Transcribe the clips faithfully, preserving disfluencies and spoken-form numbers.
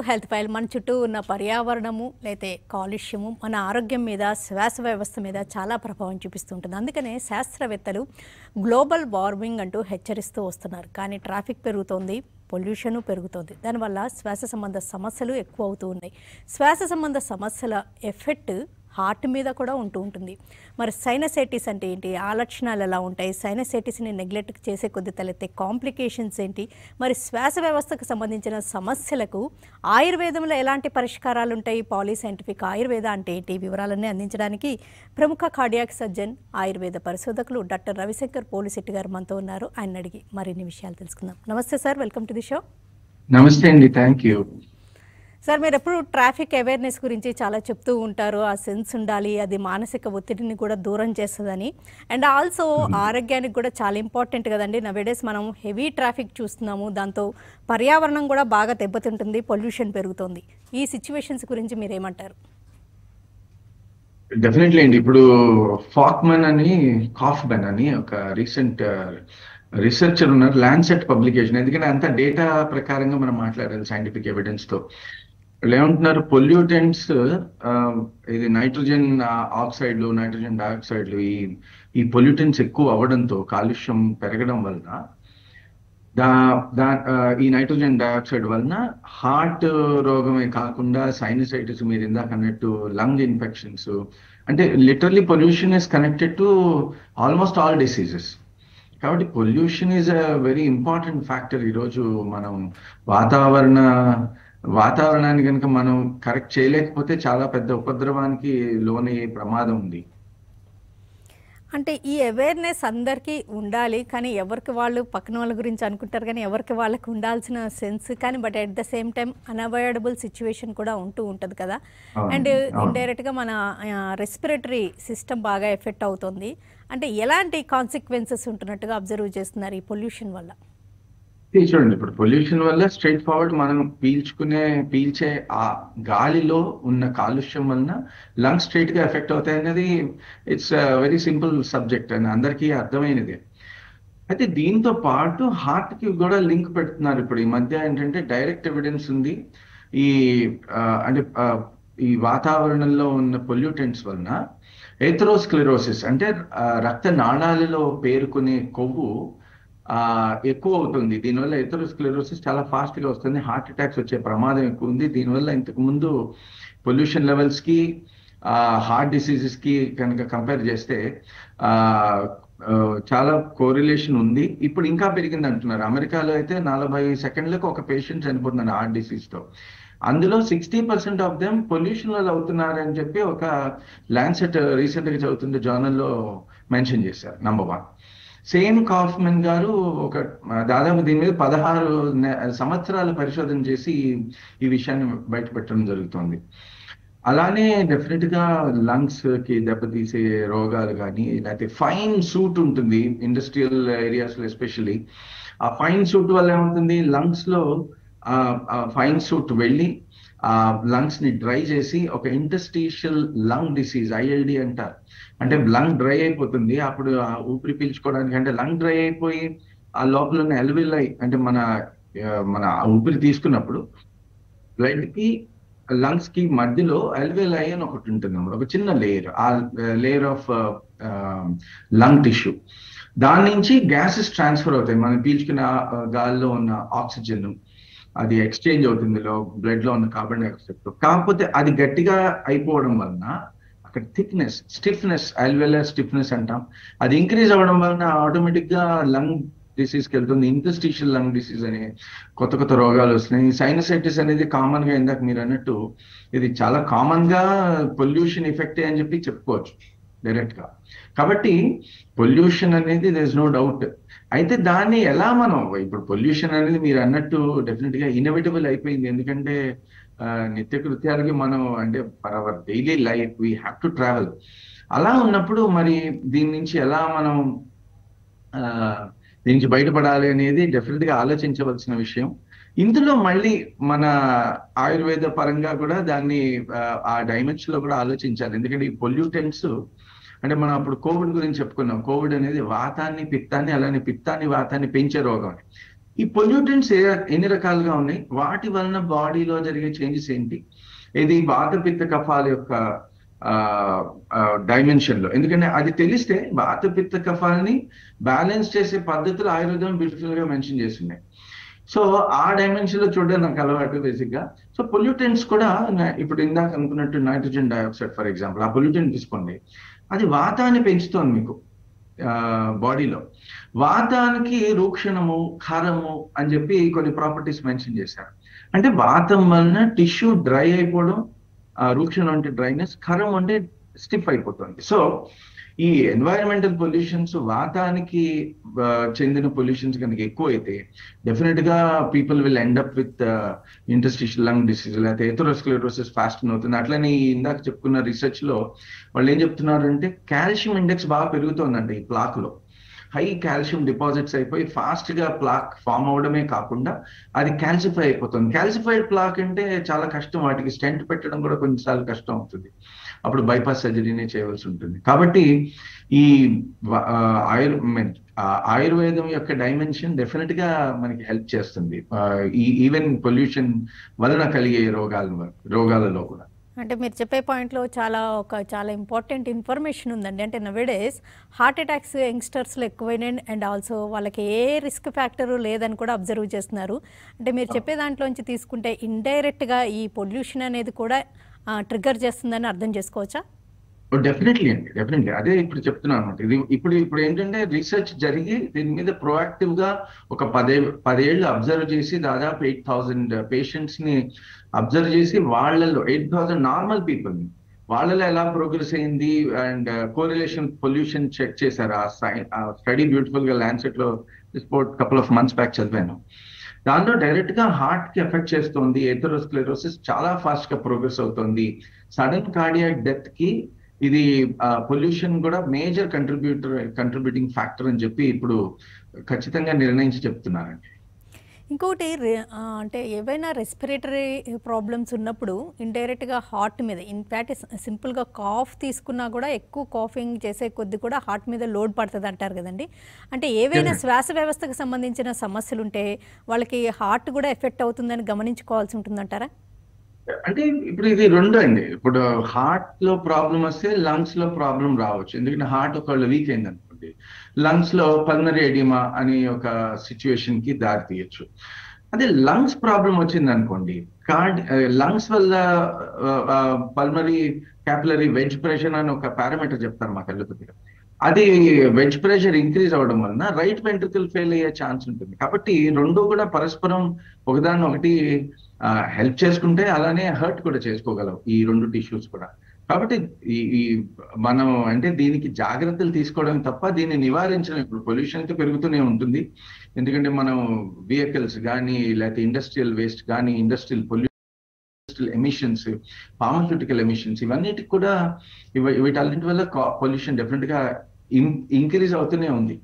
Health file మన చుట్టూ ఉన్న పర్యావరణము లేతే కాలుష్యము మన ఆరోగ్యం మీద శ్వాస వ్యవస్థ మీద చాలా ప్రభావం చూపిస్తుంటుంది. అందుకనే శాస్త్రవేత్తలు గ్లోబల్ వార్మింగ్ అంటూ హెచ్చరిస్తూ వస్తున్నారు. కానీ ట్రాఫిక్ పెరుగుతోంది, పొల్యూషన్ పెరుగుతోంది. దానివల్ల శ్వాస సంబంధ సమస్యలు ఎక్కువ అవుతూ ఉన్నాయి. శ్వాస సంబంధ సమస్యల ఎఫెక్ట్ హార్ట్ మీద కూడా ఉంటూ ఉంటుంది. మరి సైనసైటిస్ అంటే ఏంటి, ఆ లక్షణాలు ఎలా ఉంటాయి, సైనసైటిస్ని నెగ్లెక్ట్ చేసే కొద్ది తలెత్తే కాంప్లికేషన్స్ ఏంటి, మరి శ్వాస వ్యవస్థకు సంబంధించిన సమస్యలకు ఆయుర్వేదంలో ఎలాంటి పరిష్కారాలు ఉంటాయి, పాలీ సైంటిఫిక్ ఆయుర్వేద అంటే ఏంటి, వివరాలన్నీ అందించడానికి ప్రముఖ కార్డియాక్ సర్జన్ ఆయుర్వేద పరిశోధకులు డాక్టర్ రవిశంకర్ పోలిశెట్టి గారు మనతో ఉన్నారు. ఆయన అడిగి మరిన్ని విషయాలు తెలుసుకుందాం. నమస్తే sir, welcome to the show. నమస్తే అండి, థ్యాంక్ యూ. సార్, మీరు ఎప్పుడు ట్రాఫిక్ అవేర్నెస్ గురించి చాలా చెప్తూ ఉంటారు. ఆ సెన్స్ ఉండాలి, అది మానసిక ఒత్తిడిని కూడా దూరం చేస్తుందని. అండ్ ఆల్సో ఆరోగ్యానికి కూడా చాలా ఇంపార్టెంట్ కదండి. నవేడేస్ మనం హెవీ ట్రాఫిక్ చూస్తున్నాము, దాంతో పర్యావరణం కూడా బాగా దెబ్బతింటుంది, పొల్యూషన్ పెరుగుతుంది. ఈ సిచ్యువేషన్స్ గురించి మీరు ఏమంటారు? డెఫినెట్లీ అండి. ఇప్పుడు ఫాక్మన్ అని కాఫ్మన్ అని ఒక రీసెంట్ రీసెర్చర్ ఉన్నారు, ల్యాన్సెట్ పబ్లికేషన్. ఎందుకంటే అంత డేటా ప్రకారంగా మనం మాట్లాడాలి సైంటిఫిక్ ఎవిడెన్స్ తో. వాళ్ళు ఏమంటున్నారు, పొల్యూటెంట్స్ ఇది నైట్రోజన్ ఆక్సైడ్లు, నైట్రోజన్ డైఆక్సైడ్లు, ఈ ఈ పొల్యూటెంట్స్ ఎక్కువ అవ్వడంతో, కాలుష్యం పెరగడం వలన, దా దా ఈ నైట్రోజన్ డైఆక్సైడ్ వలన హార్ట్ రోగమే కాకుండా సైనసైటిస్, మీరు ఇందాక అన్నట్టు లంగ్ ఇన్ఫెక్షన్స్, అంటే literally pollution is connected to almost all diseases. కాబట్టి pollution is a very important factor. ఈరోజు మనం వాతావరణ వాతావరణాన్ని కనుక మనం కరెక్ట్ చేయలేకపోతే చాలా పెద్ద ఉపద్రవానికి లోనయ్యే ప్రమాదం ఉంది. అంటే ఈ అవేర్నెస్ అందరికీ ఉండాలి, కానీ ఎవరికి వాళ్ళు పక్కన వాళ్ళ గురించి అనుకుంటారు, కానీ ఎవరికి వాళ్ళకి ఉండాల్సిన సెన్స్, కానీ but at the same time unavoidable situation కూడా ఉంటూ ఉంటుంది కదా. అండ్ ఇండైరెక్ట్గా మన రెస్పిరేటరీ సిస్టమ్ బాగా ఎఫెక్ట్ అవుతుంది. అంటే ఎలాంటి కాన్సిక్వెన్సెస్ ఉంటున్నట్టుగా అబ్జర్వ్ చేస్తున్నారు ఈ పొల్యూషన్ వల్ల? చూడండి, ఇప్పుడు పొల్యూషన్ వల్ల స్ట్రైట్ ఫార్వర్డ్ మనం పీల్చుకునే పీల్చే ఆ గాలిలో ఉన్న కాలుష్యం వలన లంగ్స్ స్ట్రైట్ గా ఎఫెక్ట్ అవుతాయి అనేది ఇట్స్ వెరీ సింపుల్ సబ్జెక్ట్ అని అందరికీ అర్థమైనది. అయితే దీంతో పాటు హార్ట్ కి కూడా లింక్ పెడుతున్నారు ఇప్పుడు ఈ మధ్య. ఏంటంటే డైరెక్ట్ ఎవిడెన్స్ ఉంది, ఈ అంటే ఈ వాతావరణంలో ఉన్న పొల్యూటెంట్స్ వలన ఎథెరోస్క్లెరోసిస్ అంటే రక్త నాళాలలో పేరుకునే కొవ్వు ఆ ఎక్కువ అవుతుంది. దీనివల్ల ఎథెరోస్క్లెరోసిస్ చాలా ఫాస్ట్ గా వస్తుంది, హార్ట్ అటాక్స్ వచ్చే ప్రమాదం ఎక్కువ ఉంది. దీనివల్ల ఇంతకు ముందు పొల్యూషన్ లెవెల్స్ కి ఆ హార్ట్ డిసీజెస్ కి కనుక కంపేర్ చేస్తే ఆ చాలా కోరిలేషన్ ఉంది. ఇప్పుడు ఇంకా పెరిగింది అంటున్నారు. అమెరికాలో అయితే నలభై సెకండ్లకు ఒక పేషెంట్ చనిపోతున్నారు హార్ట్ డిసీజ్ తో. అందులో sixty percent of them pollution వల్ల అవుతున్నారు అని చెప్పి ఒక ల్యాన్సెట్ రీసెంట్ గా చదువుతుండే జర్నల్లో మెన్షన్ చేశారు. Number one. సేమ్ కాఫ్మన్ గారు ఒక దాదాపు దీని మీద పదహారు సంవత్సరాలు పరిశోధన చేసి ఈ విషయాన్ని బయటపెట్టడం జరుగుతుంది. అలానే డెఫినెట్ గా లంగ్స్ కి దెబ్బతీసే రోగాలు కానీ, లేకపోతే ఫైన్ సూట్ ఉంటుంది ఇండస్ట్రియల్ ఏరియాస్ లో ఎస్పెషల్లీ. ఆ ఫైన్ సూట్ వల్ల ఏమవుతుంది, లంగ్స్ లో ఆ ఫైన్ సూట్ వెళ్ళి ఆ లంగ్స్ ని డ్రై చేసి ఒక ఇంటర్స్టిషియల్ లంగ్ డిసీజ్, ఐఎల్డి అంటారు. అంటే లంగ్ డ్రై అయిపోతుంది, అప్పుడు ఆ ఊపిరి పీల్చుకోవడానికి, అంటే లంగ్ డ్రై అయిపోయి ఆ లోపల ఉన్న ఎల్విలై అంటే మన మన ఊపిరి తీసుకున్నప్పుడు బ్లడ్ కి లంగ్స్ కి మధ్యలో ఎల్విలై అని ఒకటి ఉంటుంది, ఒక చిన్న లేయర్, ఆ లేయర్ ఆఫ్ లంగ్ టిష్యూ. దాని నుంచి గ్యాసెస్ ట్రాన్స్ఫర్ అవుతాయి. మనం పీల్చుకున్న గాలిలో ఉన్న ఆక్సిజన్ అది ఎక్స్చేంజ్ అవుతుంది బ్లడ్ లో ఉన్న కార్బన్ డైఆక్సైడ్ తో. కాకపోతే అది గట్టిగా అయిపోవడం వలన అక్కడ థిక్నెస్, స్టిఫ్నెస్, అల్వెలర్ స్టిఫ్నెస్ అంటాం, అది ఇంక్రీజ్ అవ్వడం వలన ఆటోమేటిక్ గా లంగ్ డిసీజ్ కి వెళ్తుంది. ఇంటర్స్టిషియల్ లంగ్ డిసీజ్ అనే కొత్త కొత్త రోగాలు వస్తున్నాయి. సైనసైటిస్ అనేది కామన్ గా, ఇందాక మీరు అన్నట్టు ఇది చాలా కామన్ గా పొల్యూషన్ ఎఫెక్టే అని చెప్పి చెప్పుకోవచ్చు డైరెక్ట్ గా. కాబట్టి పొల్యూషన్ అనేది దేర్ ఇస్ నో డౌట్. అయితే దాన్ని ఎలా మనం, ఇప్పుడు పొల్యూషన్ అనేది మీరు అన్నట్టు డెఫినెట్ గా ఇన్ఎవిటబుల్ అయిపోయింది. ఎందుకంటే నిత్య కృత్యాలకి మనం, అంటే for our daily life we have to travel. అలా ఉన్నప్పుడు మరి దీని నుంచి ఎలా మనం దీని నుంచి బయటపడాలి అనేది డెఫినెట్ గా ఆలోచించవలసిన విషయం. ఇందులో మళ్ళీ మన ఆయుర్వేద పరంగా కూడా దాన్ని ఆ డైమెన్షన్ లో కూడా ఆలోచించాలి. ఎందుకంటే ఈ పొల్యూటెంట్స్ అంటే మనం అప్పుడు కోవిడ్ గురించి చెప్పుకున్నాం. కోవిడ్ అనేది వాతాన్ని, పిత్తాన్ని, అలానే పిత్తాన్ని వాతాన్ని పెంచే రోగం. ఈ పొల్యూటెంట్స్ ఎన్ని రకాలుగా ఉన్నాయి, వాటి వలన బాడీలో జరిగే చేంజెస్ ఏంటి, ఇది వాత పిత్త కఫాల యొక్క డైమెన్షన్ లో. ఎందుకంటే అది తెలిస్తే వాత పిత్త కఫాలని బ్యాలెన్స్ చేసే పద్ధతులు ఆయుర్వేదం బ్యూటిఫుల్ గా మెన్షన్ చేస్తున్నాయి. సో ఆ డైమెన్షన్ లో చూడడం నాకు అలవాటు బేసిక్ గా. సో పొల్యూటెంట్స్ కూడా ఇప్పుడు ఇందాక అనుకున్నట్టు నైట్రోజన్ డైఆక్సైడ్ ఫర్ ఎగ్జాంపుల్, ఆ పొల్యూటెంట్ తీసుకోండి, అది వాతాన్ని పెంచుతోంది మీకు బాడీలో. వాతానికి రూక్షణము, ఖరము అని చెప్పి కొన్ని ప్రాపర్టీస్ మెన్షన్ చేశారు. అంటే వాతం వలన టిష్యూ డ్రై అయిపోవడం, రూక్షణం అంటే డ్రైనెస్, ఖరం అంటే స్టిఫ్ అయిపోతుంది. సో ఈ ఎన్వైరన్మెంటల్ పొల్యూషన్స్, వాతానికి చెందిన పొల్యూషన్స్ కనుక ఎక్కువ అయితే డెఫినెట్ గా people will end up with interstitial lung disease, లేకపోతే ఎథెరోస్క్లెరోసిస్ ఫాస్ట్ అవుతుంది. అట్లనే ఇందాక చెప్పుకున్న రీసెర్చ్ లో వాళ్ళు ఏం చెప్తున్నారంటే కాల్షియం ఇండెక్స్ బాగా పెరుగుతుందండి ఈ ప్లాక్ లో. హై కాల్షియం డిపాజిట్స్ అయిపోయి ఫాస్ట్ గా ప్లాక్ ఫామ్ అవడమే కాకుండా అది క్యాల్సిఫై అయిపోతుంది. క్యాల్సిఫైడ్ ప్లాక్ అంటే చాలా కష్టం, వాటికి స్టెంట్ పెట్టడం కూడా కొన్నిసార్లు కష్టం అవుతుంది, అప్పుడు బైపాస్ సర్జరీనే చేయవలసి ఉంటుంది. కాబట్టి ఈ ఆయుర్ ఆయుర్వేదం యొక్క డైమెన్షన్ డెఫినెట్ గా మనకి హెల్ప్ చేస్తుంది ఈ ఈవెన్ పొల్యూషన్ వలన కలిగే రోగాల రోగాలలో కూడా. అంటే మీరు చెప్పే పాయింట్లో చాలా ఒక చాలా ఇంపార్టెంట్ ఇన్ఫర్మేషన్ ఉందండి. అంటే నవేడేస్ హార్ట్ అటాక్స్ యంగ్స్టర్స్లో ఎక్కువైనాయి అండ్ ఆల్సో వాళ్ళకి ఏ రిస్క్ ఫ్యాక్టర్ లేదని కూడా అబ్జర్వ్ చేస్తున్నారు. అంటే మీరు చెప్పే దాంట్లోంచి తీసుకుంటే ఇండైరెక్ట్గా ఈ పొల్యూషన్ అనేది కూడా ట్రిగ్గర్ చేస్తుందని అర్థం చేసుకోవచ్చా? డెఫినెట్లీ అండి, డెఫినెట్లీ అదే ఇప్పుడు చెప్తున్నాను అనమాట. ఇది ఇప్పుడు ఇప్పుడు ఏంటంటే రీసెర్చ్ జరిగి దీని మీద ప్రొయాక్టివ్ గా ఒక పదే పదేళ్ళు అబ్జర్వ్ చేసి దాదాపు ఎయిట్ థౌసండ్ పేషెంట్స్ ని అబ్జర్వ్ చేసి వాళ్ళలో ఎయిట్ థౌసండ్ నార్మల్ పీపుల్ ని వాళ్ళలో ఎలా ప్రోగ్రెస్ అయింది అండ్ కోరిలేషన్ పొల్యూషన్ చెక్ చేశారు. ఆ స్టడీ బ్యూటిఫుల్ గా ల్యాన్సెట్ లో sport couple of months back చదివాను. దాంట్లో డైరెక్ట్ గా హార్ట్ కి ఎఫెక్ట్ చేస్తుంది, ఎథెరోస్క్లెరోసిస్ చాలా ఫాస్ట్ గా ప్రోగ్రెస్ అవుతుంది, సడన్ కార్డియాక్ డెత్ కి ఇది పొల్యూషన్ కూడా మేజర్ కంట్రిబ్యూటర్ కంట్రిబ్యూటింగ్ ఫ్యాక్టర్ అని చెప్పి ఇప్పుడు ఖచ్చితంగా నిర్ణయించి చెప్తున్నారండి. ఇంకోటి అంటే ఏవైనా రెస్పిరేటరీ ప్రాబ్లమ్స్ ఉన్నప్పుడు ఇండైరెక్ట్గా హార్ట్ మీద, ఇన్ఫ్యాక్ట్ సింపుల్గా కాఫ్ తీసుకున్నా కూడా ఎక్కువ కాఫింగ్ చేసే కొద్ది కూడా హార్ట్ మీద లోడ్ పడుతుంది అంటారు కదండి. అంటే ఏవైనా శ్వాస వ్యవస్థకు సంబంధించిన సమస్యలు ఉంటే వాళ్ళకి హార్ట్ కూడా ఎఫెక్ట్ అవుతుందని గమనించుకోవాల్సి ఉంటుందంటారా? అంటే ఇప్పుడు ఇది రెండు అండి. ఇప్పుడు హార్ట్ లో ప్రాబ్లం వస్తే లంగ్స్ లో ప్రాబ్లం రావచ్చు. ఎందుకంటే హార్ట్ ఒకవేళ వీక్ అయింది అనుకోండి, లంగ్స్ లో పల్మనరీ ఎడిమా అనే ఒక సిచ్యువేషన్ కి దారి తీయచ్చు. అదే లంగ్స్ ప్రాబ్లం వచ్చింది అనుకోండి, కార్డ్ లంగ్స్ వల్ల పల్మనరీ క్యాపిలరీ వెజ్ ప్రెషర్ అని ఒక పారామీటర్ చెప్తారు మాకు అల్లుపతిగా. అది వెజ్ ప్రెషర్ ఇంక్రీజ్ అవ్వడం వలన రైట్ వెంట్రికల్ ఫెయిల్ అయ్యే ఛాన్స్ ఉంటుంది. కాబట్టి రెండు కూడా పరస్పరం ఒకదాన్ని ఒకటి హెల్ప్ చేసుకుంటే అలానే హర్ట్ కూడా చేసుకోగలవు ఈ రెండు టిష్యూస్ కూడా. కాబట్టి ఈ మనం అంటే దీనికి జాగ్రత్తలు తీసుకోవడం తప్ప దీన్ని నివారించడం. ఇప్పుడు పొల్యూషన్ అయితే పెరుగుతూనే ఉంటుంది, ఎందుకంటే మనం వెహికల్స్ కానీ లేకపోతే ఇండస్ట్రియల్ వేస్ట్ కానీ, industrial pollution emissions, pharmaceutical emissions, ఇవన్నిటికి కూడా వీటన్నిటి వల్ల పొల్యూషన్ డెఫినెట్ గా ఇంక్రీజ్ అవుతూనే ఉంది.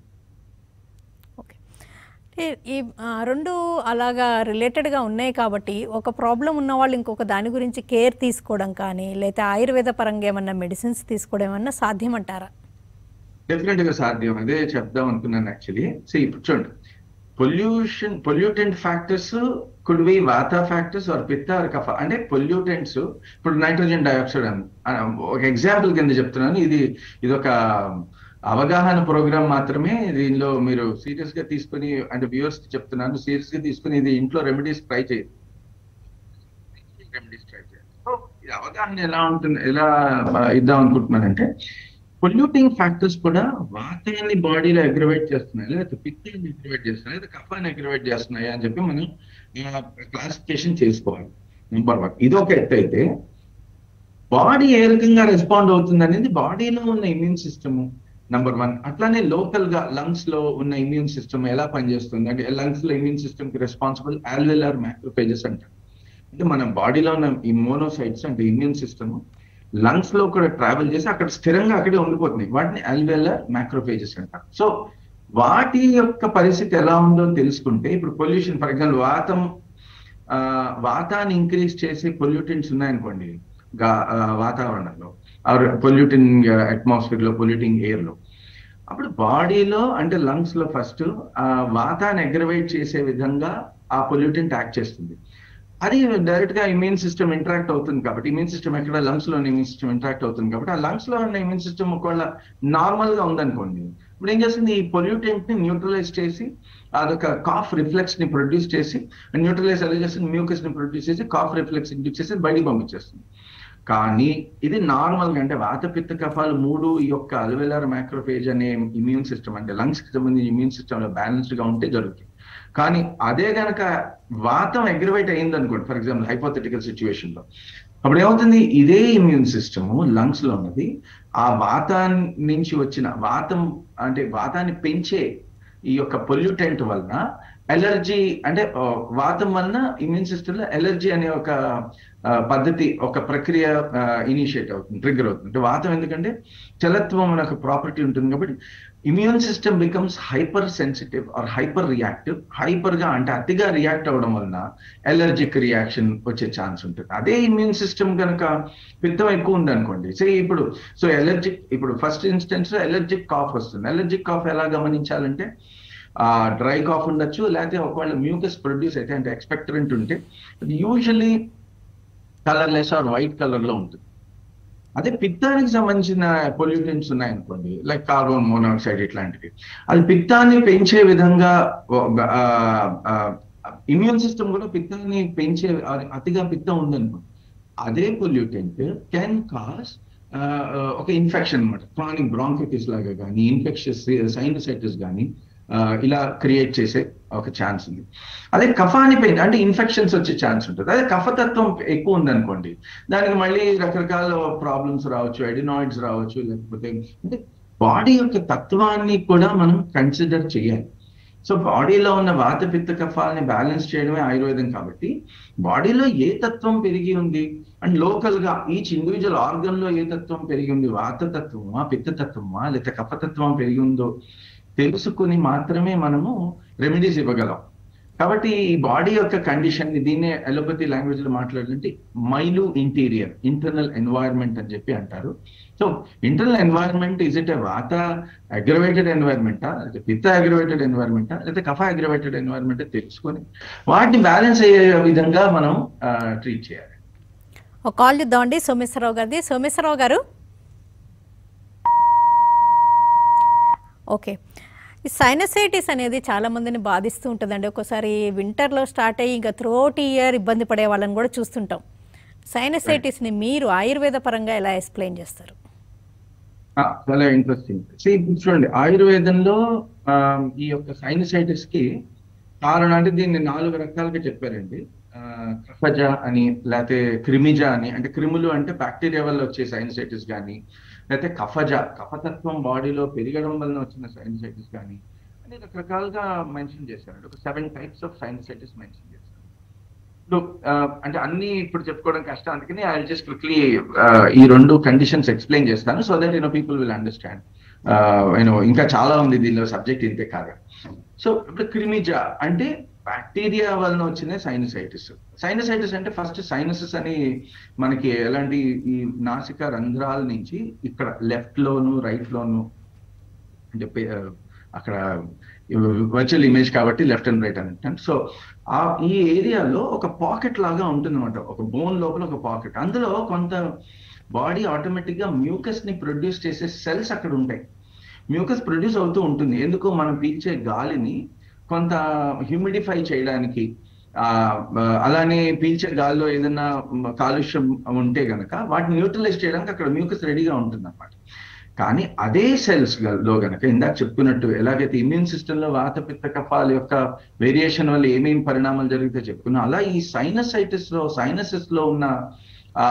ఈ రెండు అలాగా రిలేటెడ్గా ఉన్నాయి కాబట్టి ఒక ప్రాబ్లం ఉన్న వాళ్ళు ఇంకొక దాని గురించి కేర్ తీసుకోవడం కానీ లేకపోతే ఆయుర్వేద పరంగా ఏమన్నా మెడిసిన్స్ తీసుకోవడం ఏమన్నా సాధ్యమంటారా? డెఫినెట్ గా సాధ్యం, అదే చెప్దాం అనుకున్నాను యాక్చువల్లీ. సో ఇప్పుడు చూడండి, pollution pollutant factors could be vata factors or pitta or kapha. అంటే పొల్యూటెంట్స్ ఇప్పుడు నైట్రోజన్ డైఆక్సైడ్ అని ఒక ఎగ్జాంపుల్ కింద చెప్తున్నాను. ఇది ఇది ఒక అవగాహన ప్రోగ్రామ్ మాత్రమే. దీనిలో మీరు సీరియస్ గా తీసుకుని, అంటే వ్యూవర్స్ కి చెప్తున్నాను, సీరియస్ గా తీసుకుని ఇది ఇంట్లో రెమెడీస్ ట్రై చేయండి. రెమెడీస్ ట్రై చేయండి. సో ఇది అవగాహన ఎలా ఉంటుంది, ఎలా ఇద్దాం అనుకుంటున్నానంటే, పొల్యూటింగ్ ఫ్యాక్టర్స్ కూడా వాతాన్ని బాడీలో అగ్రివేట్ చేస్తున్నాయి, లేకపోతే పిత్తాన్ని అగ్రివేట్ చేస్తున్నాయి, లేదా కఫాన్ని అగ్రివేట్ చేస్తున్నాయి అని చెప్పి మనం క్లాసిఫికేషన్ చేసుకోవాలి. నెంబర్ వన్ ఇది ఒక ఎత్తు అయితే, బాడీ ఏ రకంగా రెస్పాండ్ అవుతుంది అనేది బాడీలో ఉన్న ఇమ్యూన్ సిస్టమ్ నెంబర్ వన్. అట్లానే లోకల్ గా లంగ్స్ లో ఉన్న ఇమ్యూన్ సిస్టమ్ ఎలా పనిచేస్తుంది అంటే, లంగ్స్ లో ఇమ్యూన్ సిస్టమ్ కి రెస్పాన్సిబుల్ ఆల్వెలార్ మ్యాక్రోఫేజెస్ అంటారు. అంటే మన బాడీలో ఉన్న ఈ మోనోసైట్స్ అంటే ఇమ్యూన్ సిస్టమ్ లంగ్స్ లో కూడా ట్రావెల్ చేసి అక్కడ స్థిరంగా అక్కడే ఉండిపోతున్నాయి, వాటిని ఆల్వెలార్ మ్యాక్రోఫేజెస్ అంటారు. సో వాటి యొక్క పరిస్థితి ఎలా ఉందో తెలుసుకుంటే, ఇప్పుడు పొల్యూషన్ ఫర్ ఎగ్జాంపుల్ వాతం వాతాన్ని ఇంక్రీజ్ చేసి పొల్యూటెంట్స్ ఉన్నాయనుకోండి వాతావరణంలో, ఆర్ పొల్యూటింగ్ అట్మాస్ఫియర్ లో, పొల్యూటింగ్ ఎయిర్ లో, అప్పుడు బాడీలో అంటే లంగ్స్ లో ఫస్ట్ ఆ వాతాన్ని అగ్రవేట్ చేసే విధంగా ఆ పొల్యూటెంట్ యాక్ట్ చేస్తుంది. అది డైరెక్ట్ గా ఇమ్యూన్ సిస్టమ్ ఇంటరాక్ట్ అవుతుంది కాబట్టి, ఇమ్యూన్ సిస్టమ్ ఎక్కడ లంగ్స్ లో ఇమ్యూన్ సిస్టమ్ ఇంటరాక్ట్ అవుతుంది కాబట్టి, ఆ లంగ్స్ లో ఉన్న ఇమ్యూన్ సిస్టమ్ ఒకవేళ నార్మల్ గా ఉందనుకోండి, ఇప్పుడు ఏం చేస్తుంది, ఈ పొల్యూటెంట్ ని న్యూట్రలైజ్ చేసి అదొక కాఫ్ రిఫ్లెక్స్ ని ప్రొడ్యూస్ చేసి, న్యూట్రలైజ్ ఎలా చేస్తుంది, మ్యూకస్ ని ప్రొడ్యూస్ చేసి కాఫ్ రిఫ్లెక్స్ ఇండ్యూస్ చేసి బయటికి పంపించేస్తుంది. కానీ ఇది నార్మల్ గా అంటే వాత పిత్త కఫాలు మూడు ఈ యొక్క అల్వెలార్ మైక్రోఫేజ్ అనే ఇమ్యూన్ సిస్టమ్ అంటే లంగ్స్ కి సంబంధించిన ఇమ్యూన్ సిస్టమ్ లో బ్యాలెన్స్డ్ గా ఉంటే జరుగుతుంది. కానీ అదే గనక వాతం అగ్రివేట్ అయింది అనుకోండి, ఫర్ ఎగ్జాంపుల్ హైపోథెటికల్ సిచ్యువేషన్ లో, అప్పుడు ఏమవుతుంది, ఇదే ఇమ్యూన్ సిస్టమ్ లంగ్స్ లో ఉన్నది ఆ వాతాన్ని నుంచి వచ్చిన వాతం అంటే వాతాన్ని పెంచే ఈ యొక్క పొల్యూటెంట్ వలన ఎలర్జీ అంటే వాతం వలన ఇమ్యూన్ సిస్టమ్ లో ఎలర్జీ అనే ఒక పద్ధతి ఒక ప్రక్రియ ఇనిషియేట్ అవుతుంది, ట్రిగ్గర్ అవుతుంది. అంటే వాతం ఎందుకంటే చలత్వం అనే ఒక ప్రాపర్టీ ఉంటుంది కాబట్టి immune system becomes hyper sensitive or hyper reactive. Hyper గా అంటే అతిగా రియాక్ట్ అవ్వడం వలన ఎలర్జిక్ రియాక్షన్ వచ్చే ఛాన్స్ ఉంటుంది. అదే ఇమ్యూన్ సిస్టమ్ కనుక పిత్తం ఎక్కువ ఉంది అనుకోండి, సో ఇప్పుడు సో ఎలర్జిక్ ఇప్పుడు ఫస్ట్ ఇన్స్టెన్స్ లో ఎలర్జిక్ కాఫ్ వస్తుంది. ఎలర్జిక్ కాఫ్ ఎలా గమనించాలంటే ఆ డ్రై కాఫ్ ఉండొచ్చు, లేకపోతే ఒకవేళ మ్యూకస్ ప్రొడ్యూస్ అయితే అంటే ఎక్స్పెక్టరెంట్ ఉంటే usually colourless or white colour లో ఉంటుంది. అదే పిత్తానికి సంబంధించిన పొల్యూటెంట్స్ ఉన్నాయనుకోండి, లైక్ కార్బన్ మోనాక్సైడ్ ఇట్లాంటివి, అది పిత్తాన్ని పెంచే విధంగా ఇమ్యూన్ సిస్టమ్ కూడా పిత్తాన్ని పెంచే అతిగా పిత్తం ఉందనుకోండి, అదే పొల్యూటెంట్ కెన్ కాజ్ ఒక ఇన్ఫెక్షన్ అనమాట, క్రానిక్ బ్రాంకైటిస్ లాగా కానీ ఇన్ఫెక్షస్ సైనసైటిస్ కానీ ఇలా క్రియేట్ చేసే ఒక ఛాన్స్ ఉంది. అదే కఫాని పెయిన్ అంటే ఇన్ఫెక్షన్స్ వచ్చే ఛాన్స్ ఉంటుంది. అదే కఫతత్వం ఎక్కువ ఉందనుకోండి, దానికి మళ్ళీ రకరకాల ప్రాబ్లమ్స్ రావచ్చు, ఎడినాయిడ్స్ రావచ్చు, లేకపోతే అంటే బాడీ యొక్క తత్వాన్ని కూడా మనం కన్సిడర్ చేయాలి. సో బాడీలో ఉన్న వాత పిత్త కఫాలని బ్యాలెన్స్ చేయడమే ఆయుర్వేదం కాబట్టి, బాడీలో ఏ తత్వం పెరిగి ఉంది అండ్ లోకల్ గా ఈచ్ ఇండివిజువల్ ఆర్గన్ లో ఏ తత్వం పెరిగి ఉంది, వాత తత్వమా పిత్త తత్వమా లేకపోతే కఫతత్వం పెరిగి ఉందో తెలుసుకుని మాత్రమే మనము రెమెడీస్ ఇవ్వగలం. కాబట్టి ఈ బాడీ యొక్క కండిషన్ ని దీన్నే అలోపతి లాంగ్వేజ్ లో మాట్లాడాలంటే మైలు ఇంటీరియర్ ఇంటర్నల్ ఎన్వైరన్మెంట్ అని చెప్పి అంటారు. So internal environment is it a vata aggravated ఎన్వైరన్మెంటా లేకపోతే పిత్త అగ్రవేటెడ్ ఎన్వైరన్మెంటా లేకపోతే కఫ అగ్రవేటెడ్ ఎన్వైరన్మెంట్ తెలుసుకొని వాటిని బ్యాలెన్స్ అయ్యే విధంగా మనం ట్రీట్ చేయాలి. ఒక కాల్ చూద్దామండి, సోమేశ్వరరావు గారిది. సోమేశ్వరరావు గారు, ఓకే, ఈ సైనసైటిస్ అనేది చాలా మందిని బాధిస్తూ ఉంటుందండి. ఒక్కోసారి వింటర్లో స్టార్ట్ అయ్యి ఇంకా త్రూఅవుట్ ఇయర్ ఇబ్బంది పడే వాళ్ళని కూడా చూస్తుంటాం. సైనసైటిస్ని మీరు ఆయుర్వేద పరంగా ఎలా ఎక్స్ప్లెయిన్ చేస్తారు? చాలా ఇంట్రెస్టింగ్. చూడండి, ఆయుర్వేదంలో ఈ యొక్క సైనసైటిస్ కి కారణం అంటే దీన్ని నాలుగు రకాలుగా చెప్పారండి. కఫజ అని, లేకపోతే క్రిమిజ అని, అంటే క్రిములు అంటే బ్యాక్టీరియా వల్ల వచ్చే సైనసైటిస్ కానీ, లేకపోతే కఫజ కఫతత్వం బాడీలో పెరగడం వలన వచ్చిన సైనసైటిస్ కానీ అని రకరకాలుగా మెన్షన్ చేశారు. ఒక seven types of sinusitis mention చేశారు. ఇప్పుడు అంటే అన్ని ఇప్పుడు చెప్పుకోవడం కష్టం, అందుకని ఐ జస్ట్ క్విక్లీ ఈ రెండు కండిషన్స్ ఎక్స్ప్లెయిన్ చేస్తాను, so that you know people will understand. You know ఇంకా చాలా ఉంది దీనిలో, సబ్జెక్ట్ ఇంతే కాదు. సో ఇప్పుడు క్రిమిజ అంటే బ్యాక్టీరియా వలన వచ్చిన సైనసైటిస్. సైనసైటిస్ అంటే ఫస్ట్ సైనసెస్ అని మనకి ఎలాంటి ఈ నాసిక రంధ్రాల నుంచి ఇక్కడ లెఫ్ట్ లోను రైట్ లోను అంటే అక్కడ వర్చువల్ ఇమేజ్ కాబట్టి లెఫ్ట్ అండ్ రైట్ అని అంటాను. సో ఆ ఈ ఏరియాలో ఒక పాకెట్ లాగా ఉంటుంది అనమాట, ఒక బోన్ లోపల ఒక పాకెట్. అందులో కొంత బాడీ ఆటోమేటిక్ గా మ్యూకస్ ని ప్రొడ్యూస్ చేసే సెల్స్ అక్కడ ఉంటాయి. మ్యూకస్ ప్రొడ్యూస్ అవుతూ ఉంటుంది, ఎందుకు మనం పీల్చే గాలిని కొంత హ్యూమిడిఫై చేయడానికి, ఆ అలానే పీల్చే గాల్లో ఏదైనా కాలుష్యం ఉంటే గనక వాటిని న్యూట్రలైజ్ చేయడానికి అక్కడ మ్యూకస్ రెడీగా ఉంటుంది అన్నమాట. కానీ అదే సెల్స్ లో గనక ఇందాక చెప్పుకున్నట్టు ఎలాగైతే ఇమ్యూన్ సిస్టమ్ లో వాత పిత్త కఫాల యొక్క వేరియేషన్ వల్ల ఏమేమి పరిణామాలు జరిగితే చెప్పుకున్నా, అలా ఈ సైనసైటిస్ లో సైనసెస్ లో ఉన్న ఆ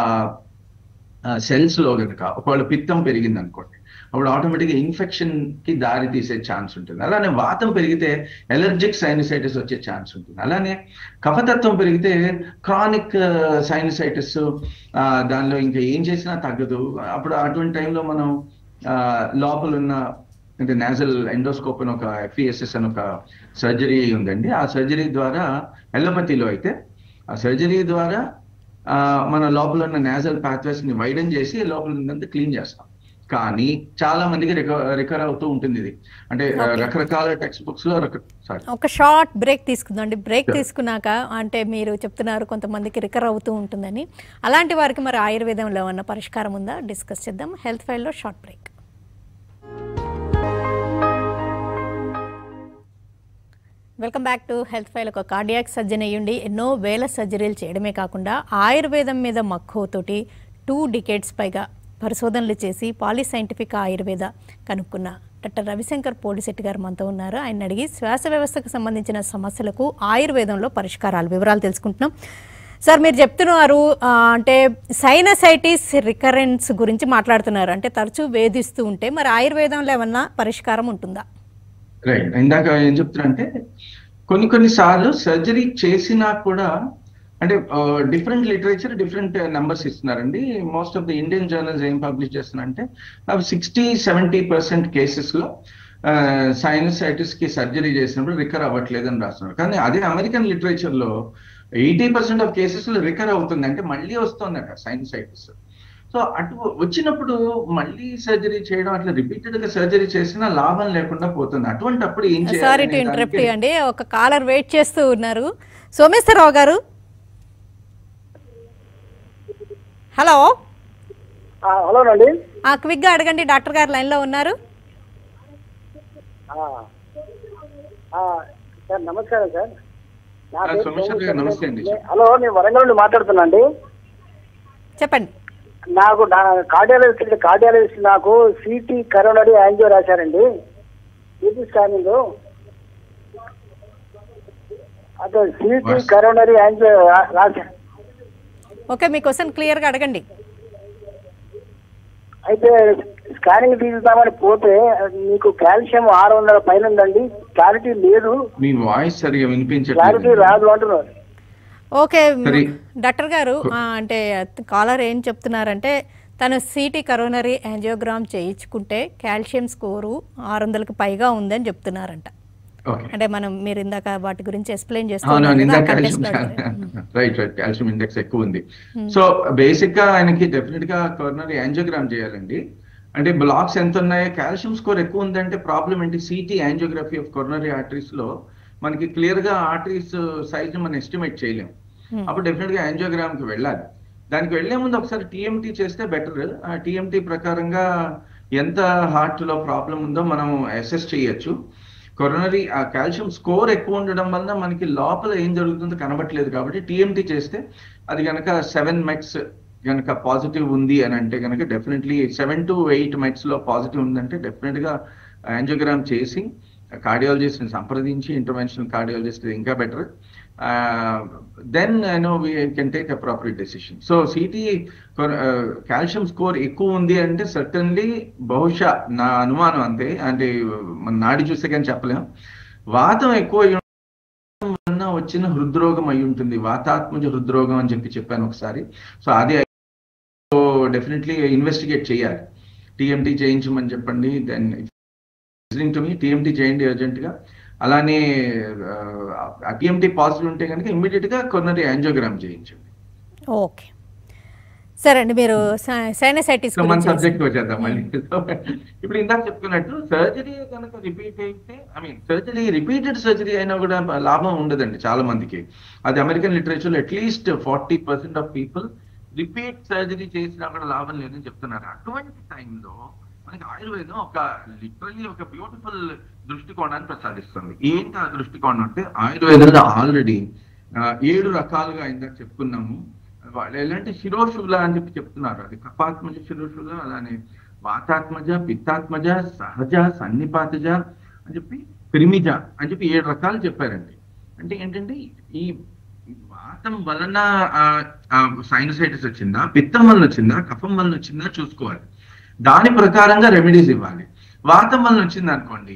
సెల్స్ లో గనక ఒకవేళ పిత్తం పెరిగింది అనుకోండి, అప్పుడు ఆటోమేటిక్గా ఇన్ఫెక్షన్ కి దారి తీసే ఛాన్స్ ఉంటుంది. అలానే వాతం పెరిగితే ఎలర్జిక్ సైనసైటిస్ వచ్చే ఛాన్స్ ఉంటుంది. అలానే కఫతత్వం పెరిగితే క్రానిక్ సైనసైటిస్, దానిలో ఇంకా ఏం చేసినా తగ్గదు. అప్పుడు అటువంటి టైంలో మనం లోపల ఉన్న అంటే నేజల్ ఎండోస్కోప్ అని ఒక ఎఫ్ఈఎస్ఎస్ అని ఒక సర్జరీ ఉందండి. ఆ సర్జరీ ద్వారా ఎలోపతిలో అయితే ఆ సర్జరీ ద్వారా మన లోపల ఉన్న నేజల్ పాత్వేస్ ని వైడన్ చేసి లోపల ఉన్నంత క్లీన్ చేస్తాం. కానీ చాలా మందికి రికవర్ అవుతూ ఉంటుంది ఇది. అంటే రకరకాల టెక్స్ట్ బుక్స్ లో ఒక షార్ట్ బ్రేక్ తీసుకుందాం అండి. బ్రేక్ తీసుకున్నాక అంటే మీరు చెప్తున్నారు కొంతమందికి రికవర్ అవుతూ ఉంటుందని, అలాంటి వారికి మరి ఆయుర్వేదంలో ఉన్న పరిష్కారం ఉందా డిస్కస్ చేద్దాం. హెల్త్ ఫైల్లో short break. Welcome back to health file. ఒక కార్డియాక్ సర్జన్ అయ్యుండి ఎన్నో వేల సర్జరీలు చేయడమే కాకుండా ఆయుర్వేదం మీద మక్కువతోటి టూ డికేడ్స్ పైగా పరిశోధనలు చేసి పాలిసైంటిఫిక్ ఆయుర్వేద కనుక్కున్న డాక్టర్ రవిశంకర్ పోలిశెట్టి గారు మనతో ఉన్నారు. ఆయన అడిగి శ్వాస వ్యవస్థకు సంబంధించిన సమస్యలకు ఆయుర్వేదంలో పరిష్కారాలు వివరాలు తెలుసుకుంటున్నాం. సార్, మీరు చెప్తున్నారు అంటే సైనసైటిస్ రికరెన్స్ గురించి మాట్లాడుతున్నారు. అంటే తరచూ వేధిస్తూ ఉంటే మరి ఆయుర్వేదంలో ఏమన్నా పరిష్కారం ఉంటుందా? రైట్. ఇందాక ఏం చెప్తున్నా, కొన్ని కొన్ని సార్లు సర్జరీ చేసినా కూడా అంటే డిఫరెంట్ లిటరేచర్ డిఫరెంట్ నెంబర్స్ ఇస్తున్నారండి. Most of the Indian journals ఏం పబ్లిష్ చేస్తున్నారంటే అవి సిక్స్టీ సెవెంటీ పర్సెంట్ కేసెస్ లో సైనసైటిస్ కి సర్జరీ చేసినప్పుడు రికవర్ అవ్వట్లేదని రాస్తున్నారు. కానీ అదే అమెరికన్ లిటరేచర్ లో ఎయిటీ పర్సెంట్ ఆఫ్ కేసెస్ లో రికవర్ అవుతుంది, అంటే మళ్ళీ వస్తుందట సైనసైటిస్. సో అటు వచ్చినప్పుడు మళ్ళీ సర్జరీ చేయడం, అట్లా రిపీటెడ్ గా సర్జరీ చేసినా లాభం లేకుండా పోతుంది. అటువంటి అప్పుడు ఏం చేయాలి అండి? ఒక కాలర్ వెయిట్ చేస్తూ ఉన్నారు. సోమేశ్వరరావు గారు, హలో. హలో అండి. క్విక్ గా అడగండి, డాక్టర్ గారు లైన్ లో ఉన్నారు. సార్ నమస్కారం సార్. నమస్తే అండి. హలో, నేను వరంగల్ నుండి మాట్లాడుతున్నా అండి. చెప్పండి. నాకు కార్డియాలజిస్ట్ కార్డియాలజిస్ట్ నాకు సిటీ కరోనరీ యాంజియో రాశారండి. సిటీ స్కానింగ్ అదే సిటీ కరోనరీ యాంజియో రాశారు. ఓకే, మీ క్వశ్చన్ క్లియర్ గా అడగండి. అయితే స్కానింగ్ తీద్దామని పోతే మీకు కాల్షియం ఆరు వందల పైన ఉందండి, క్లారిటీ లేదు. మీ వాయిస్ సరిగా వినిపించట్లేదు, క్లారిటీ రాదు అంటున్నారు. ఓకే డాక్టర్ గారు, అంటే కాలర్ ఏం చెప్తున్నారంటే తను సిటీ కరోనరీ యాంజియోగ్రామ్ చేయించుకుంటే కాల్షియం స్కోరు ఆరు వందలకు పైగా ఉందని చెప్తున్నారంట. అంటే మనం మీరు ఇందాక వాటి గురించి ఎక్స్ప్లెయిన్ చేస్తున్నారు. రైట్ రైట్ కాల్షియం ఇండెక్స్ ఎక్కువ ఉంది. సో బేసిక్ గా ఆయనకి డెఫినెట్ గా కరోనరీ యాంజియోగ్రామ్ చేయాలండి. అంటే బ్లాక్స్ ఎంత ఉన్నాయో, కాల్షియం స్కోర్ ఎక్కువ ఉందంటే ప్రాబ్లం ఏంటి? CT angiography of coronary arteries లో మనకి క్లియర్ గా ఆర్టరీస్ సైజ్ మనం ఎస్టిమేట్ చేయలేము. అప్పుడు డెఫినెట్ గా యాంజియోగ్రామ్ కి వెళ్ళాలి. దానికి వెళ్లే ముందు ఒకసారి టీఎంటీ చేస్తే బెటర్. ఆ టీఎంటీ ప్రకారంగా ఎంత హార్ట్ లో ప్రాబ్లం ఉందో మనం అసెస్ చేయొచ్చు. కొరోనరీ ఆ కాల్షియం స్కోర్ ఎక్కువ ఉండడం వల్ల మనకి లోపల ఏం జరుగుతుందో కనబట్లేదు, కాబట్టి టీఎంటీ చేస్తే అది కనుక సెవెన్ మెట్స్ కనుక పాజిటివ్ ఉంది అని అంటే కనుక definitely seven to eight METs లో పాజిటివ్ ఉందంటే డెఫినెట్ గా యాంజియోగ్రామ్ చేసి కార్డియాలజిస్ట్ ని సంప్రదించి, ఇంటర్వెన్షనల్ కార్డియాలజిస్ట్ ఇంకా better. Then no we can take appropriate decision. So CT calcium score ఎక్కువ ఉంది అంటే సర్టన్లీ బహుశా నా అనుమానం అంతే, అంటే మన నాడి చూస్తే కానీ చెప్పలేం, వాతం ఎక్కువ వలన వచ్చిన హృద్రోగం అయి ఉంటుంది. వాతాత్మజ హృద్రోగం అని చెప్పి చెప్పాను ఒకసారి. సో అది డెఫినెట్లీ ఇన్వెస్టిగేట్ చేయాలి. టీఎంటీ చేయించమని చెప్పండి. Then listening to me, TMT చేయండి అర్జెంట్ గా. అలానే టీఎంటీ పాజిటివ్ ఉంటే కనుక ఇమ్మీడియట్ గా కొరోనరీ యాంజియోగ్రామ్ చేయించండి. ఓకే సరే అండి. మీరు సైనసైటిస్ మన సబ్జెక్ట్ వచ్చేద్దాం మళ్ళీ. ఇప్పుడు ఇందాక చెప్పుకున్నట్టు సర్జరీ కనుక రిపీట్ అయితే, I mean surgery repeated surgery అయినా కూడా లాభం ఉండదండి చాలా మందికి. అది అమెరికన్ లిటరేచర్ లో at least forty percent of people repeat surgery చేసినా కూడా లాభం లేదని చెప్తున్నారు. అటువంటి టైంలో మనకి ఆయుర్వేదం ఒక లిటరలీ ఒక బ్యూటిఫుల్ దృష్టికోణాన్ని ప్రసాదిస్తుంది. ఏంటి ఆ దృష్టికోణం అంటే, ఆయుర్వేదంలో ఆల్రెడీ ఏడు రకాలుగా ఇందాక చెప్పుకున్నాము. వాళ్ళు ఎలాంటి శిరోశుల అని చెప్పి చెప్తున్నారు. అది కపాత్మజ శిరోశుల, అలానే వాతాత్మజ, పిత్తాత్మజ, సహజ, సన్నిపాతజ అని చెప్పి క్రిమిజ అని చెప్పి ఏడు రకాలు చెప్పారండి. అంటే ఏంటంటే ఈ వాతం వలన సైనసైటిస్ వచ్చిందా, పిత్తం వలన వచ్చిందా, కఫం వలన వచ్చిందా చూసుకోవాలి. దాని ప్రకారంగా రెమెడీస్ ఇవ్వాలి. వాతం వలన వచ్చింది అనుకోండి,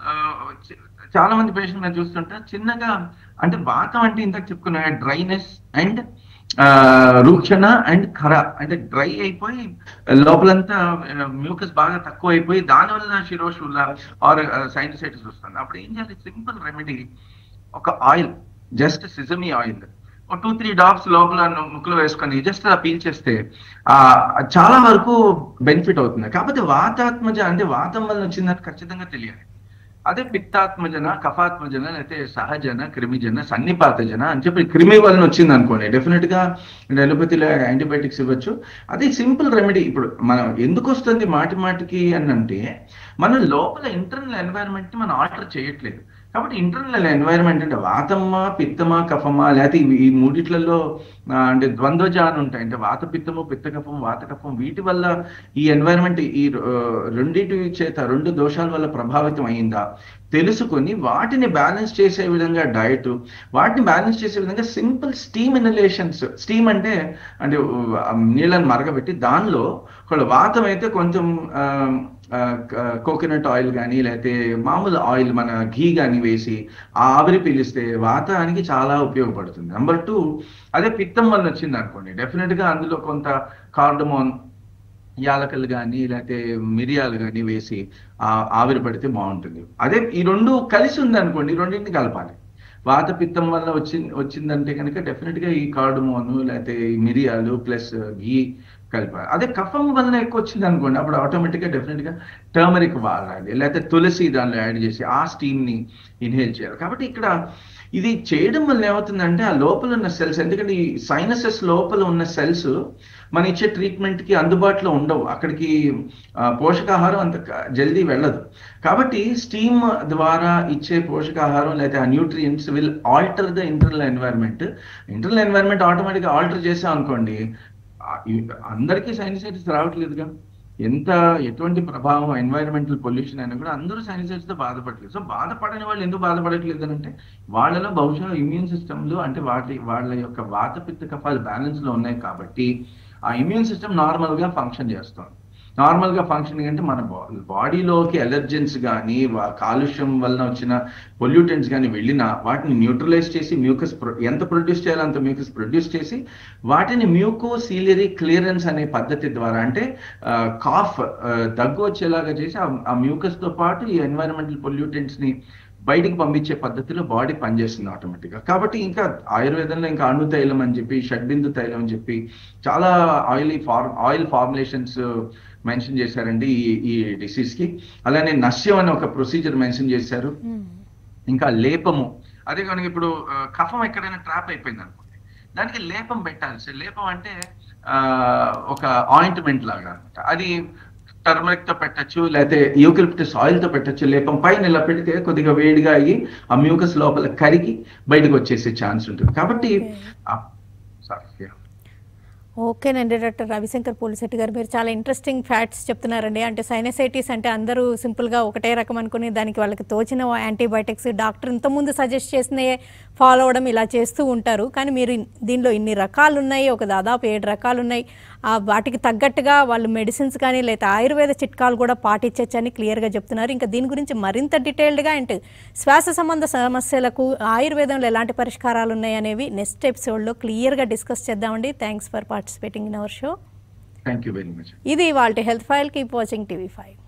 చాలా మంది పేషెంట్ నేను చూస్తుంటా చిన్నగా, అంటే వాతం అంటే ఇంతకు చెప్పుకున్నా డ్రైనెస్ అండ్ రూక్షణ అండ్ ఖర, అంటే డ్రై అయిపోయి లోపలంతా మ్యూకస్ బాగా తక్కువ అయిపోయి దానివల్ల శిరోశుల ఆర్ సైనసైటిస్ వస్తుంది. అప్పుడు ఏం చేయాలి? సింపుల్ రెమెడీ, ఒక ఆయిల్, జస్ట్ సిజమీ ఆయిల్ ఒక టూ త్రీ డాప్స్ లోపల ముక్కులో వేసుకొని జస్ట్ అలా పీల్చేస్తే ఆ చాలా వరకు బెనిఫిట్ అవుతుంది. కాకపోతే వాతాత్మజ అంటే వాతం వల్ల వచ్చిందని ఖచ్చితంగా తెలియాలి. అదే పిత్తాత్మజన, కఫాత్మజన, లేకపోతే సహజన, క్రిమిజన, సన్నిపాతజన అని చెప్పి క్రిమి వలన వచ్చింది అనుకోండి, డెఫినెట్ గా ఎలోపతిలో యాంటీబయాటిక్స్ ఇవ్వచ్చు. అది సింపుల్ రెమెడీ. ఇప్పుడు మనం ఎందుకు వస్తుంది మాటి మాటికి అని అంటే, మనం లోపల ఇంటర్నల్ ఎన్వైరన్మెంట్ ని మనం ఆల్టర్ చేయట్లేదు. కాబట్టి ఇంటర్నల్ ఎన్వైరన్మెంట్ అంటే వాతమ్మా, పిత్తమా, కఫమా, లేకపోతే ఈ మూడిట్లలో అంటే ద్వంద్వజాలు ఉంటాయి. అంటే వాత పిత్తము, పిత్త కఫం, వాత కఫం, వీటి వల్ల ఈ ఎన్వైరన్మెంట్ ఈ రెండింటి చేత రెండు దోషాల వల్ల ప్రభావితం అయిందా తెలుసుకొని వాటిని బ్యాలెన్స్ చేసే విధంగా డయట్, వాటిని బ్యాలెన్స్ చేసే విధంగా సింపుల్ స్టీమ్ ఇన్హలేషన్స్. స్టీమ్ అంటే అంటే నీళ్ళని మరగబెట్టి దానిలో వాతం అయితే కొంచెం కోకోనట్ ఆయిల్ కానీ లేకపోతే మామూలు ఆయిల్ మన ఘీ కానీ వేసి ఆ ఆవిరి పీలిస్తే వాతానికి చాలా ఉపయోగపడుతుంది. నెంబర్ టూ, అదే పిత్తం వల్ల వచ్చింది అనుకోండి, డెఫినెట్ గా అందులో కొంత కార్డమోన్, యాలకలు కానీ లేకపోతే మిరియాలు కానీ వేసి ఆ ఆవిరి పడితే బాగుంటుంది. అదే ఈ రెండు కలిసి ఉంది అనుకోండి, ఈ రెండింటిని కలపాలి. వాత పిత్తం వల్ల వచ్చి వచ్చిందంటే కనుక డెఫినెట్ గా ఈ కార్డమోను లేకపోతే మిరియాలు ప్లస్ ఘీ కలిపాలి. అదే కఫం వల్ల ఎక్కువ వచ్చింది అనుకోండి, అప్పుడు ఆటోమేటిక్ గా డెఫినెట్ గా టర్మరిక్ వాడాలి, లేకపోతే తులసి దానిలో యాడ్ చేసి ఆ స్టీమ్ ని ఇన్హేల్ చేయాలి. కాబట్టి ఇక్కడ ఇది చేయడం వల్ల ఏమవుతుందంటే ఆ లోపల ఉన్న సెల్స్, ఎందుకంటే ఈ సైనసెస్ లోపల ఉన్న సెల్స్ మన ఇచ్చే ట్రీట్మెంట్ కి అందుబాటులో ఉండవు, అక్కడికి పోషకాహారం అంత జల్దీ వెళ్ళదు. కాబట్టి స్టీమ్ ద్వారా ఇచ్చే పోషకాహారం లేదా ఆ nutrients will alter the internal environment. Internal environment ఆటోమేటిక్గా ఆల్టర్ చేసాం అనుకోండి, అందరికీ సైనసైటిస్ రావట్లేదుగా. ఎంత ఎటువంటి ప్రభావం ఎన్వైరన్మెంటల్ పొల్యూషన్ అయినా కూడా అందరూ సైనసైటిస్ తో బాధపడలేదు. సో బాధపడని వాళ్ళు ఎందుకు బాధపడట్లేదు అని అంటే, వాళ్ళలో బహుశా ఇమ్యూన్ సిస్టమ్లు అంటే వాటి వాళ్ళ యొక్క వాత పిత్త కఫాలు బ్యాలెన్స్ లో ఉన్నాయి కాబట్టి ఆ ఇమ్యూన్ సిస్టమ్ నార్మల్ గా ఫంక్షన్ చేస్తుంది. నార్మల్ గా ఫంక్షనింగ్ అంటే మన బాడీలోకి ఎలర్జెన్స్ కానీ కాలుష్యం వలన వచ్చిన పొల్యూటెంట్స్ కానీ వెళ్ళినా వాటిని న్యూట్రలైజ్ చేసి మ్యూకస్ ఎంత ప్రొడ్యూస్ చేయాలో అంత మ్యూకస్ ప్రొడ్యూస్ చేసి వాటిని మ్యూకోసీలియరీ క్లియరెన్స్ అనే పద్ధతి ద్వారా, అంటే కాఫ్ దగ్గు వచ్చేలాగా చేసి ఆ మ్యూకస్ తో పాటు ఈ ఎన్వైరన్మెంటల్ పొల్యూటెంట్స్ ని బయటికి పంపించే పద్ధతిలో బాడీ పనిచేస్తుంది ఆటోమేటిక్గా. కాబట్టి ఇంకా ఆయుర్వేదంలో ఇంకా అణు తైలం అని చెప్పి, షడ్బిందు తైలం అని చెప్పి చాలా oily for oil formulations mention చేశారండి ఈ ఈ డిసీజ్ కి. అలానే నశ్యం అనే ఒక ప్రొసీజర్ మెన్షన్ చేశారు. ఇంకా లేపము, అదే కనుక ఇప్పుడు కఫం ఎక్కడైనా ట్రాప్ అయిపోయింది అనుకోండి, దానికి లేపం పెట్టాల్సి. లేపం అంటే ఆ ఒక ఆయింట్మెంట్ లాగా అనమాట. అది టర్మరిక్ తో పెట్టచ్చు, లేకపోతే యూకలిప్టస్ ఆయిల్ తో పెట్టచ్చు. లేపం పైన ఇలా పెడితే కొద్దిగా వేడిగా అయ్యి ఆ మ్యూకస్ లోపల కరిగి బయటకు వచ్చేసే ఛాన్స్ ఉంటుంది. కాబట్టి ఓకేనండి డాక్టర్ రవిశంకర్ పోలిశెట్టి గారు, మీరు చాలా ఇంట్రెస్టింగ్ ఫ్యాక్ట్స్ చెప్తున్నారండి. అంటే సైనసైటిస్ అంటే అందరూ సింపుల్గా ఒకటే రకం అనుకుని దానికి వాళ్ళకి తోచిన యాంటీబయాటిక్స్ డాక్టర్ ఇంతకుముందు సజెస్ట్ చేసినవి ఫాలో అవ్వడం ఇలా చేస్తూ ఉంటారు. కానీ మీరు దీనిలో ఇన్ని రకాలు ఉన్నాయి, ఒక దాదాపు ఏడు రకాలు ఉన్నాయి. వాటికి తగ్గట్టుగా వాళ్ళు మెడిసిన్స్ కానీ లేదా ఆయుర్వేద చిట్కాలు కూడా పాటించవచ్చని క్లియర్గా చెప్తున్నారు. ఇంకా దీని గురించి మరింత డీటెయిల్డ్గా అంటే శ్వాస సంబంధ సమస్యలకు ఆయుర్వేదంలో ఎలాంటి పరిష్కారాలు ఉన్నాయి అనేవి నెక్స్ట్ ఎపిసోడ్లో క్లియర్గా డిస్కస్ చేద్దామండి. Thanks for participating in our show. Thank you very much. ఇది వాళ్ళ health file. Keep watching TV five.